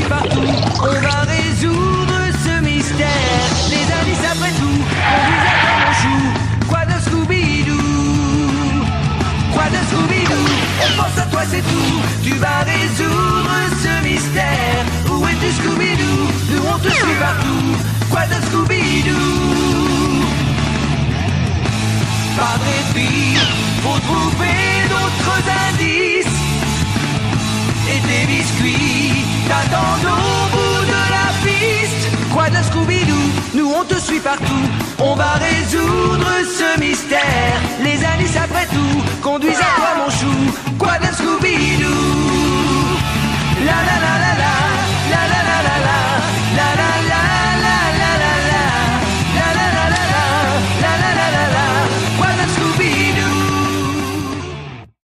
suit partout. On va résoudre ce mystère. Les indices après tout conduisent à comme un chou. Quoi de Scooby-Doo? Quoi de Scooby-Doo? On pense à toi, c'est tout. Tu vas résoudre ce mystère. Où es-tu, Scooby-Doo? Nous on te suit partout. Quoi de Scooby-Doo? Pas de répit, faut trouver d'autres indices. Et des biscuits t'attendent au bout de la piste. Quoi de Scooby-Doo? Nous on te suit partout. On va résoudre ce mystère. Les indices après tout conduisent